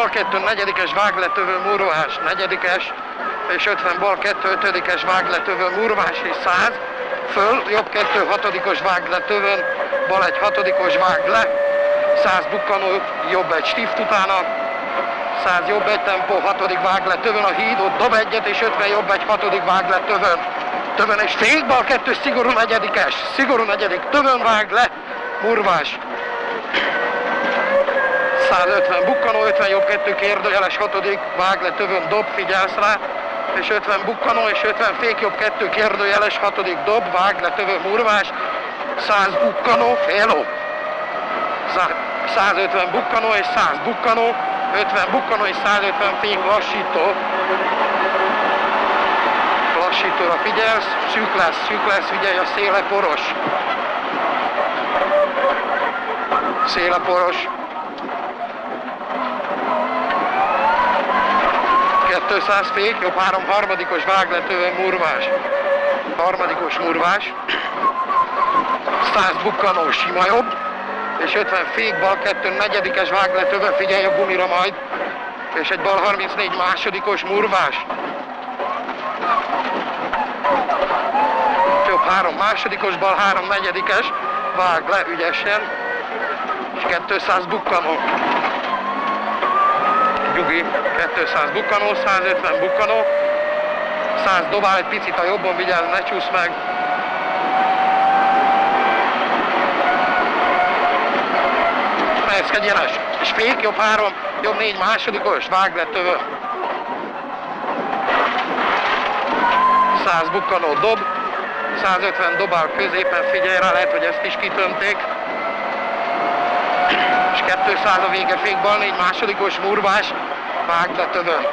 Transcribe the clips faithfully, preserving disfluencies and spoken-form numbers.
bal kettő, negyedikes vág le tövő murvás, negyedikes, és ötven bal kettő, ötödikes vág le tövő murvás, és száz, föl, jobb kettő, hatodikos vág le tövön, bal egy hatodikos vág le, száz bukkanó, jobb egy stift utána, száz jobb egy tempó, hatodik vág le tövön a híd, ott dob egyet, és ötven jobb egy hatodik vág le tövön. Tövön és fék, bal kettő, szigorú negyedikes, szigorú negyedik, tövön vág le, murvás. százötven bukkanó, ötven jobb kettő, kérdőjeles hatodik, vág le tövön, dob, figyelsz rá, és ötven bukkanó, és ötven fék jobb kettő, kérdőjeles hatodik, dob, vág le tövön, murvás, száz bukkanó, féló. százötven bukkanó és száz bukkanó, ötven bukkanó és százötven fék lassító. Lassítóra figyelsz, szűk lesz, szűk lesz, figyelj, a széle poros. Széle poros. kétszáz fék, jobb három harmadikos vág le tövön murvás. Harmadikos murvás. száz bukkanó sima jobb. És ötven fék, bal kettő, negyedikes vág le tövön, figyelj a gumira majd. És egy bal harmincnégy másodikos murvás. Jobb három másodikos, bal három negyedikes, vág le ügyesen. És kétszáz bukkanó. Gyugi, kétszáz bukkanó, százötven bukkanó. száz dobál egy picit a jobban, vigyázz, ne csúsz meg. Fejezkedjenes, és fék, jobb három, jobb négy másodikos, vág le tövön. száz bukkanó dob, százötven dobál középen, figyelj rá, lehet, hogy ezt is kitömték. És kétszáz a vége, fék, bal négy másodikos murvás, vág le tövön.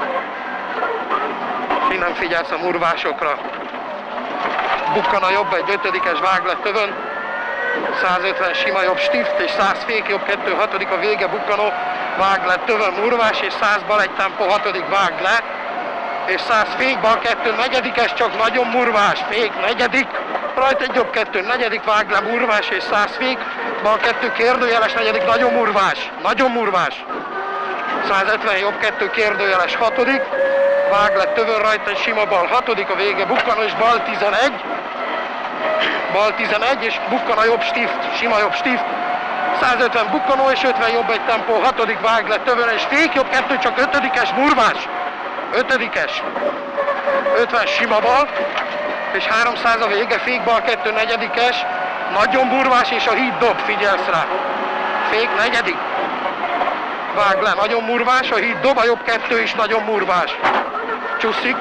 Innen figyelsz a murvásokra. Bukkan a jobb, egy ötödikes, vág le tövön. százötven sima jobb stift, és száz fék jobb kettő, hatodik a vége, bukkanó, vág le tövön murvás, és száz bal egy tempó, hatodik vág le, és száz fék, bal kettő, negyedikes, csak nagyon murvás, fék, negyedik, rajta egy jobb kettő, negyedik vág le, murvás, és száz fék, bal kettő, kérdőjeles, negyedik, nagyon murvás, nagyon murvás, százötven jobb kettő, kérdőjeles, hatodik, vág le tövön, rajta egy sima bal, hatodik a vége, bukkanó, és bal tizenegy, bal tizenegy, és bukkan a jobb stift, sima jobb stift, százötven bukkanó, és ötven jobb egy tempó, hatodik vág le tövön, és fék jobb kettő, csak ötödikes, murvás, ötödikes, ötven sima bal, és háromszáz a vége, fék bal kettő, negyedikes, nagyon murvás, és a híd dob, figyelsz rá, fék negyedik, vág le, nagyon murvás, a híd dob, a jobb kettő is nagyon murvás, csúszik,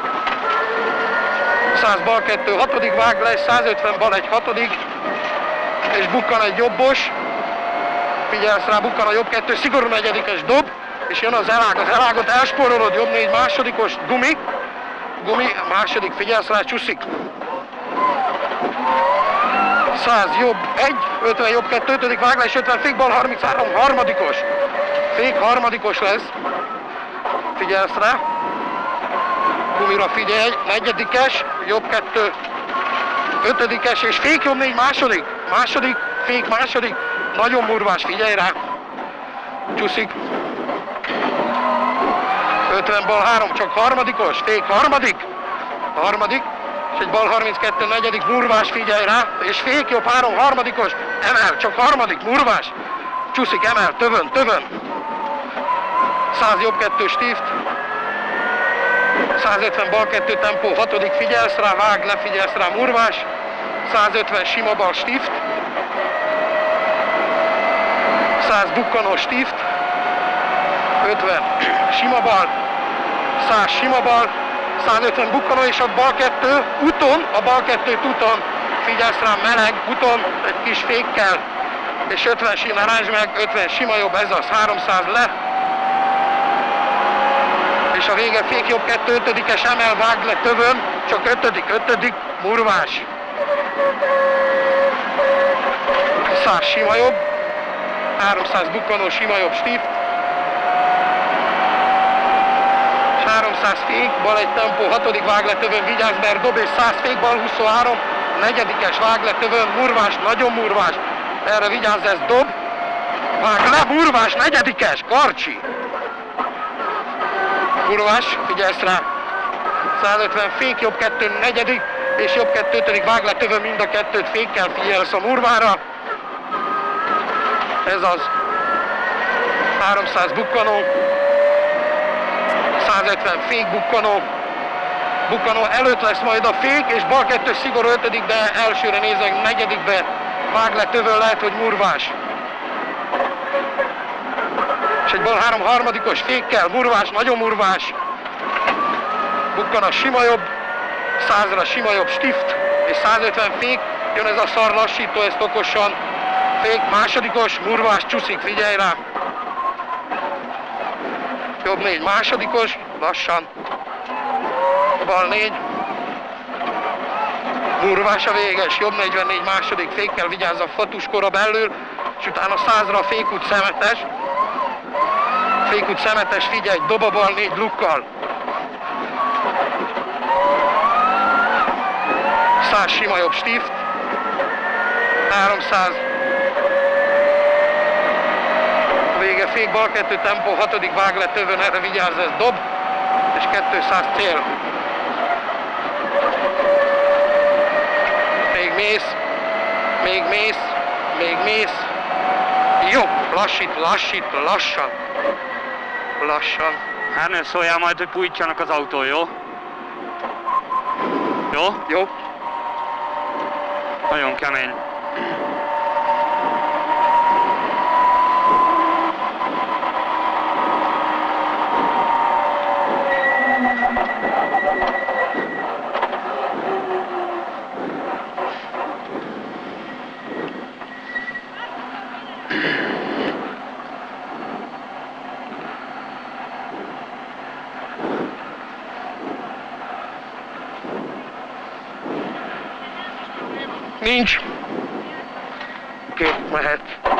száz bal kettő, hatodik vág le, és százötven bal egy hatodik, és bukkan egy jobbos, figyelsz rá, bukkan a jobb kettő, szigorú negyedikes dob, és jön az elág, az elágot elspórolod, jobb négy másodikos, gumi, gumi, második, figyelsz rá, csúszik, száz jobb egy, ötven jobb kettő, ötödik vág le, és ötven fék bal harminchárom, harmadikos, fék harmadikos lesz, figyelsz rá, gumira figyelj, negyedikes, jobb kettő, ötödikes, és fék jobb négy második, második, fék második, nagyon murvás, figyelj rá, csúszik, ötven bal három, csak harmadikos, fék harmadik, harmadik, és egy bal harminckettő, negyedik, murvás, figyelj rá, és fék jobb három, harmadikos, emel, csak harmadik, murvás, csúszik, emel, tövön, tövön, száz jobb kettő stift, százötven bal kettő tempó, hatodik, figyelsz rá, vág le, figyelsz rá, murvás, százötven sima bal stift, száz bukkanó stift, ötven sima bal, száz sima bal, százötven bukkanó, és a bal kettő uton, a bal kettőt uton, figyelsz rá, meleg, uton, egy kis fékkel, és ötven sima, rázs meg, ötven sima jobb, ez az, háromszáz le, és a vége fék jobb kettő, ötödikes emel, vág le tövön, csak ötödik, ötödik, murvás. száz sima jobb, háromszáz bukkanó, sima jobb stift, és háromszáz fék, bal egy tempó, hatodik vág le tövön, vigyázz, mert dob, és száz fék, bal huszonhárom, negyedikes vág le tövön, murvás, nagyon murvás, erre vigyázz, ez dob, vág le, murvás, negyedikes, karcsi. Murvás, figyelsz rá! százötven fék, jobb kettő negyedik, és jobb kettő ötödik, vág le tövön mind a kettőt, fékkel figyelsz a Murvára. Ez az. háromszáz bukkanó. százötven fék bukkanó. Bukkanó előtt lesz majd a fék, és bal kettő szigorú ötödik, de elsőre nézek negyedikbe. Vág le tövön, lehet, hogy Murvás. És egy bal három harmadikos fékkel, Murvás, nagyon Murvás. Bukkan a sima jobb, százra sima jobb stift, és százötven fék, jön ez a szar lassító, ezt okosan. Fék másodikos, Murvás csúszik, figyelj rá. Jobb négy másodikos, lassan. Bal négy. Murvás a véges, jobb negyvennégy második fékkel, vigyázz a fatuskora belül, és utána százra a fékút szemetes. Fékút szemetes, figyelj, dob a bal négy lukkal. száz sima jobb stift. háromszáz. Vége fék, bal kettő tempó, hatodik vág le tövön, erre vigyázz, ez dob, és kétszáz cél. Még mész, még mész, még mész. Jó, lassít, lassít, lassan. Lassan. Ernő, szóljál majd, hogy pújtsanak az autó, jó? Jó? Jó. Nagyon kemény. Nincs. Oké, mehet.